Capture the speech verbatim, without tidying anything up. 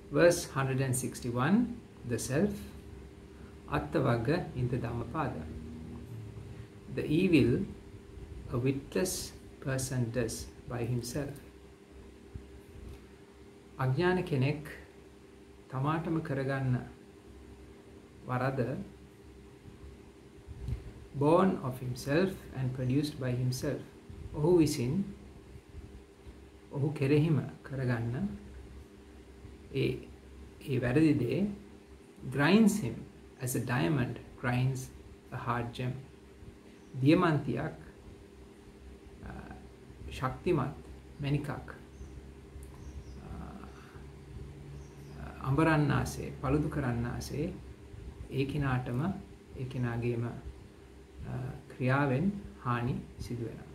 Verse one hundred sixty-one, the self, Attavagga in the Dhammapada. The evil a witless person does by himself. අඥාන කෙනෙක් තමාටම කරගන්න වරද born of himself and produced by himself. ඔහු විසින් ඔහු කෙරෙහිම කරගන්න ඒ ඒ වැරදි දේ grinds him as a diamond grinds a hard gem. දියමන්තියක් ශක්තිමත් මණිකක් අඹරන්නාසේ පළුදු කරන්නාසේ ඒ කෙනාටම ඒ කෙනාගේම ක්‍රියාවෙන් හානි සිදු වෙනවා.